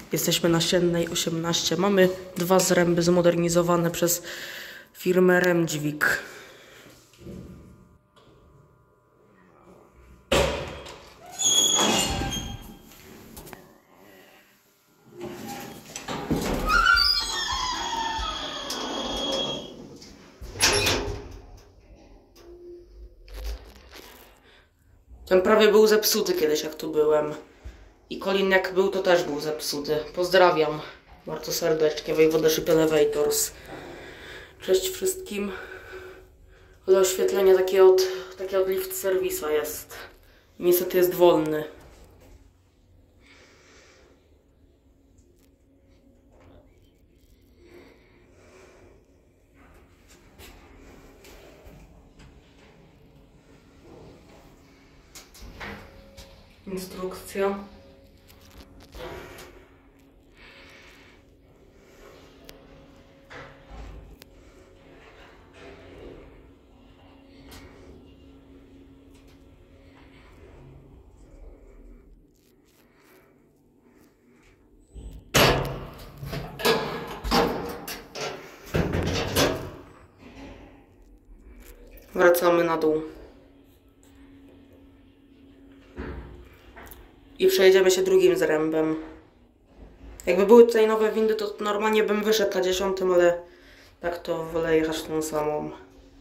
Jesteśmy na Siennej 18. Mamy 2 zręby zmodernizowane przez firmę Remdźwig. Ten prawie był zepsuty kiedyś, jak tu byłem. I Colin jak był, to też był zepsuty. Pozdrawiam bardzo serdecznie, Wojwoda Elevators. Cześć wszystkim. Ale oświetlenie takie od lift serwisa jest. Niestety jest wolny. Instrukcja. Wracamy na dół. I przejedziemy się drugim zrębem. Jakby były tutaj nowe windy, to normalnie bym wyszedł na 10, ale tak to wolę jechać tą samą.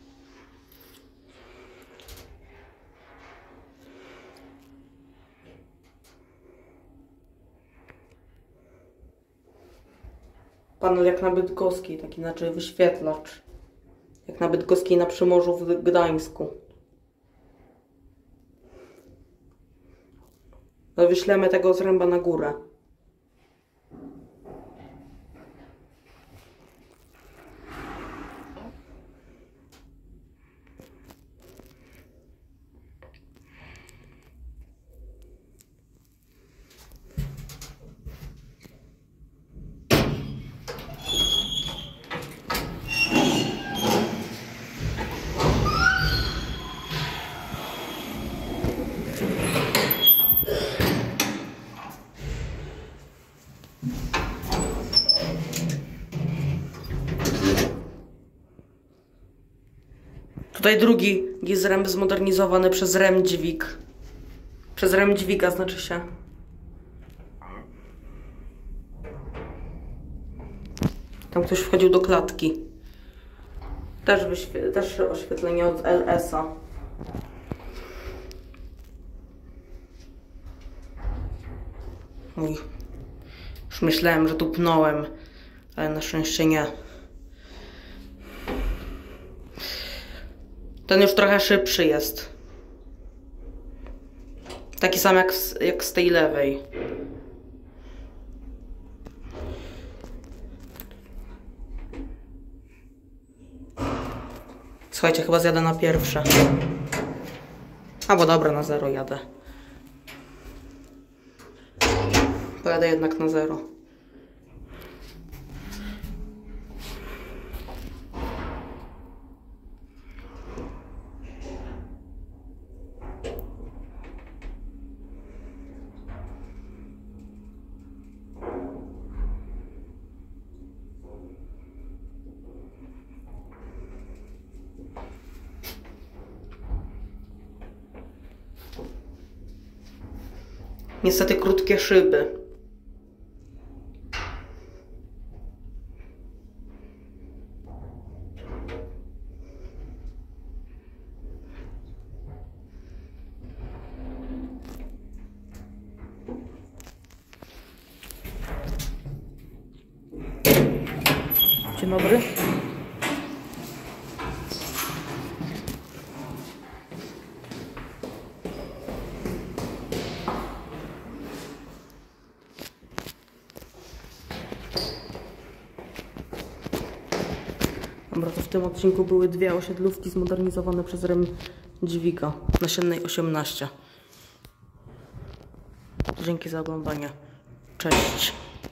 Panel jak na Bydgoskiej, taki znaczy wyświetlacz. Jak na Bydgoskiej na Przymorzu w Gdańsku. No wyślemy tego zręba na górę. Tutaj drugi zręb zmodernizowany przez Remdźwig. Przez Remdźwiga znaczy się. Tam ktoś wchodził do klatki. Też oświetlenie od LS-a. Mój. Już myślałem, że tu pnąłem, ale na szczęście nie. Ten już trochę szybszy jest. Taki sam jak z tej lewej. Słuchajcie, chyba zjadę na pierwsze. Albo dobra, na 0 jadę. Pojadę jednak na 0. Niestety krótkie szyby. Dzień dobry. Dobra, to w tym odcinku były 2 osiedlówki zmodernizowane przez Remdźwiga na Siennej 18. Dzięki za oglądanie. Cześć.